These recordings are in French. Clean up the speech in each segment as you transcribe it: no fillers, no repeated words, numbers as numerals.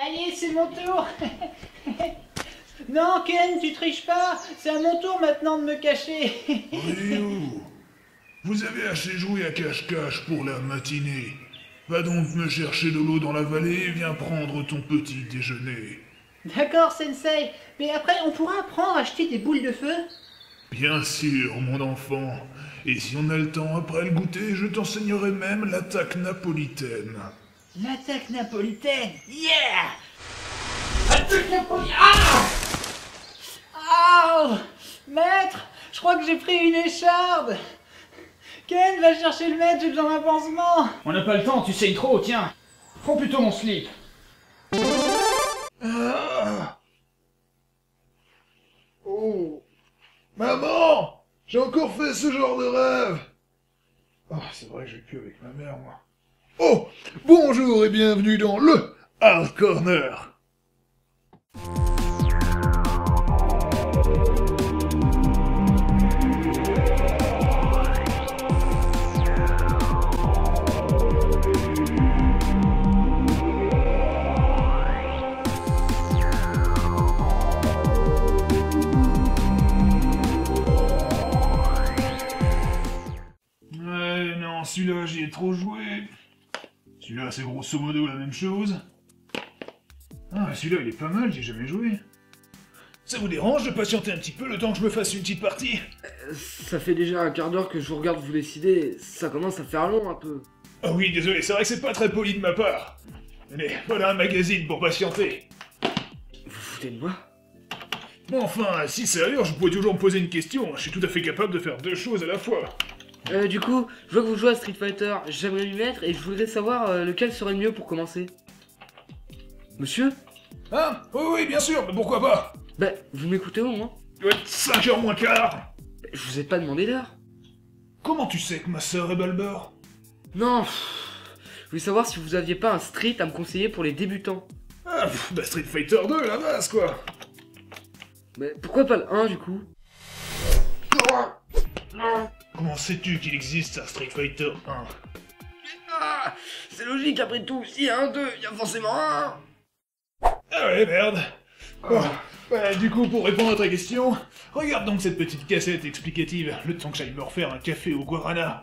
Ça y est, c'est mon tour. Non, Ken, tu triches pas. C'est à mon tour maintenant de me cacher. Ryu, vous avez assez joué à cache-cache pour la matinée. Va donc me chercher de l'eau dans la vallée et viens prendre ton petit déjeuner. D'accord, Sensei. Mais après, on pourra apprendre à acheter des boules de feu? Bien sûr, mon enfant. Et si on a le temps après le goûter, je t'enseignerai même l'attaque napolitaine. L'attaque napolitaine. Yeah! Attaque napolitaine. Ah! Ah! Maître, je crois que j'ai pris une écharde. Ken, va chercher le maître, j'ai besoin d'un pansement. On n'a pas le temps, tu saignes trop, tiens. Prends plutôt mon slip. Ah. Oh. Maman! J'ai encore fait ce genre de rêve! Ah, c'est vrai que je vais plus avec ma mère, moi. Oh! Bonjour et bienvenue dans le Hard Corner! Non, celui-là, j'y ai trop joué. Celui-là, c'est grosso modo la même chose. Ah, celui-là, il est pas mal, j'ai jamais joué. Ça vous dérange de patienter un petit peu le temps que je me fasse une petite partie? Ça fait déjà un quart d'heure que je vous regarde vous décider, ça commence à faire long un peu. Ah oui, désolé, c'est vrai que c'est pas très poli de ma part. Allez, voilà un magazine pour patienter. Vous foutez de moi? Bon, enfin, si ça allure, je pourrais toujours me poser une question. Je suis tout à fait capable de faire deux choses à la fois. Du coup, je vois que vous jouez à Street Fighter, j'aimerais m'y mettre et je voudrais savoir lequel serait le mieux pour commencer. Monsieur? Hein? Oui, oui, bien sûr, mais pourquoi pas? Bah, vous m'écoutez au moins? Il doit être 5h moins quart. Je vous ai pas demandé l'heure. Comment tu sais que ma sœur est Balbeur? Non, je voulais savoir si vous aviez pas un Street à me conseiller pour les débutants. Ah, bah Street Fighter 2, la base, quoi. Mais pourquoi pas le 1 du coup? Comment sais-tu qu'il existe un Street Fighter 1? Ah, c'est logique après tout, s'il y a un 2, il y a forcément un. Ah ouais, merde. Bon, bah, du coup, pour répondre à ta question, regarde donc cette petite cassette explicative, le temps que j'aille me refaire un café au guarana.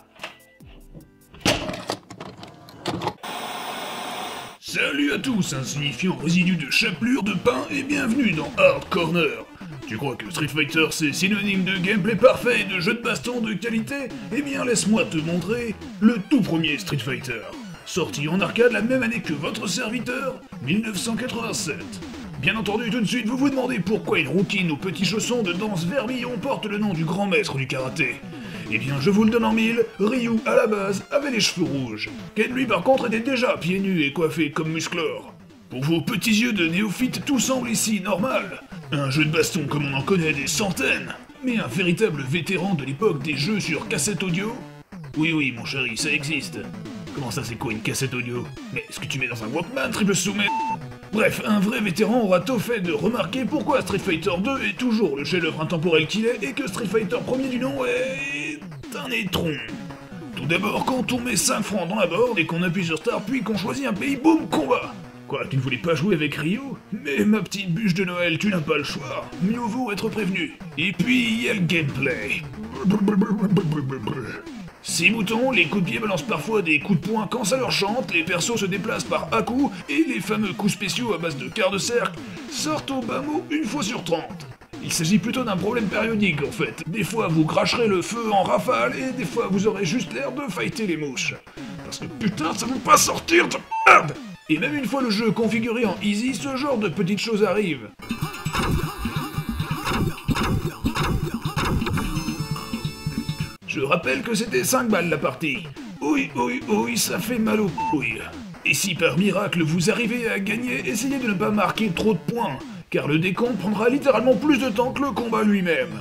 Salut à tous, insignifiants résidus de chapelure de pain et bienvenue dans Hard Corner. Tu crois que Street Fighter c'est synonyme de gameplay parfait et de jeu de baston de qualité? Eh bien laisse-moi te montrer le tout premier Street Fighter, sorti en arcade la même année que votre serviteur, 1987. Bien entendu, tout de suite vous vous demandez pourquoi une rouquine aux petits chaussons de danse vermillon porte le nom du grand maître du karaté. Eh bien je vous le donne en mille, Ryu à la base avait les cheveux rouges. Ken lui par contre était déjà pieds nus et coiffé comme Musclor. Pour vos petits yeux de néophyte, tout semble ici normal. Un jeu de baston comme on en connaît des centaines. Mais un véritable vétéran de l'époque des jeux sur cassette audio? Oui oui mon chéri, ça existe. Comment ça c'est quoi une cassette audio? Mais est-ce que tu mets dans un Walkman triple soumet? Bref, un vrai vétéran aura tôt fait de remarquer pourquoi Street Fighter 2 est toujours le chef-d'œuvre intemporel qu'il est et que Street Fighter premier du nom est un étron. Tout d'abord, quand on met 5 francs dans la board et qu'on appuie sur Start puis qu'on choisit un pays, boum, combat! Quoi, tu ne voulais pas jouer avec Ryu? Mais ma petite bûche de Noël, tu n'as pas le choix. Mieux vaut être prévenu. Et puis, il y a le gameplay. 6 boutons, les coups de pied balancent parfois des coups de poing quand ça leur chante, les persos se déplacent par à-coups, et les fameux coups spéciaux à base de quart de cercle sortent au bas mot une fois sur 30. Il s'agit plutôt d'un problème périodique en fait. Des fois vous cracherez le feu en rafale, et des fois vous aurez juste l'air de fighter les mouches. Parce que putain, ça va pas sortir de merde! Et même une fois le jeu configuré en easy, ce genre de petites choses arrivent. Je rappelle que c'était 5 balles la partie. Oui, oui, oui, ça fait mal aux couilles. Et si par miracle vous arrivez à gagner, essayez de ne pas marquer trop de points, car le décompte prendra littéralement plus de temps que le combat lui-même.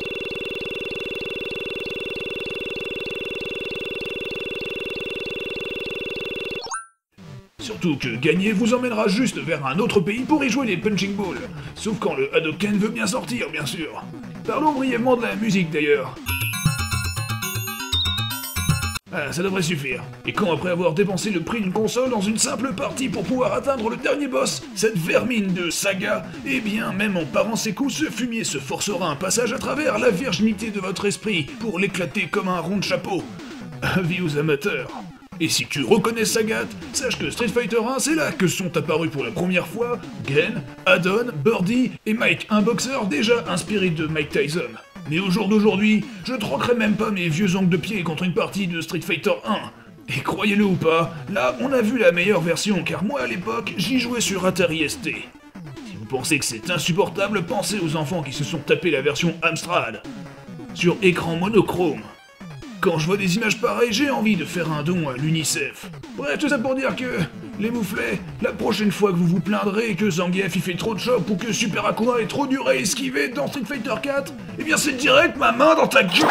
Surtout que gagner vous emmènera juste vers un autre pays pour y jouer les punching balls. Sauf quand le Hadoken veut bien sortir, bien sûr. Parlons brièvement de la musique d'ailleurs. Ah, ça devrait suffire. Et quand après avoir dépensé le prix d'une console dans une simple partie pour pouvoir atteindre le dernier boss, cette vermine de saga, eh bien même en parant ses coups, ce fumier se forcera un passage à travers la virginité de votre esprit pour l'éclater comme un rond de chapeau. Avis aux amateurs. Et si tu reconnais Sagat, sache que Street Fighter 1, c'est là que sont apparus pour la première fois Gen, Adon, Birdie et Mike, un boxeur déjà inspiré de Mike Tyson. Mais au jour d'aujourd'hui, je troquerai même pas mes vieux ongles de pied contre une partie de Street Fighter 1. Et croyez-le ou pas, là on a vu la meilleure version car moi à l'époque, j'y jouais sur Atari ST. Si vous pensez que c'est insupportable, pensez aux enfants qui se sont tapés la version Amstrad. Sur écran monochrome. Quand je vois des images pareilles, j'ai envie de faire un don à l'UNICEF. Bref, tout ça pour dire que, les mouflets, la prochaine fois que vous vous plaindrez que Zangief il fait trop de choc ou que Super Akuma est trop dur à esquiver dans Street Fighter 4, eh bien c'est direct ma main dans ta gueule.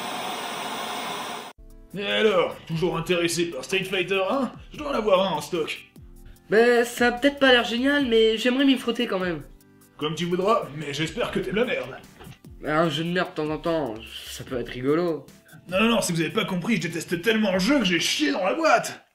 Et alors, toujours intéressé par Street Fighter 1? Je dois en avoir un en stock. Ben, ça a peut-être pas l'air génial, mais j'aimerais m'y frotter quand même. Comme tu voudras, mais j'espère que t'aimes la merde. Un jeu de merde de temps en temps, ça peut être rigolo. Non, si vous avez pas compris, je déteste tellement le jeu que j'ai chié dans la boîte.